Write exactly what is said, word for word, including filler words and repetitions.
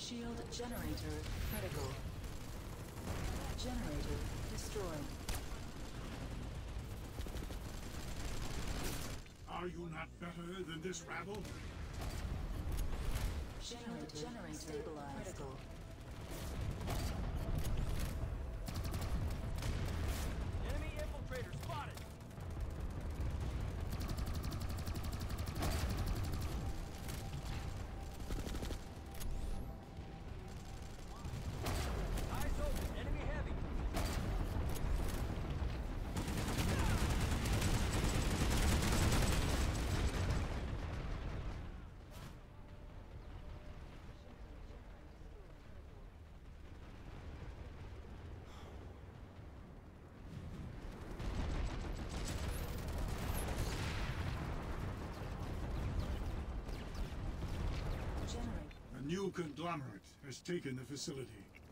Shield generator critical. Generator destroyed. Are you not better than this rabble? Shield generator stabilized. Critical. Enemy infiltrator spotted! Eyes open, enemy heavy! Generate. A new conglomerate has taken the facility.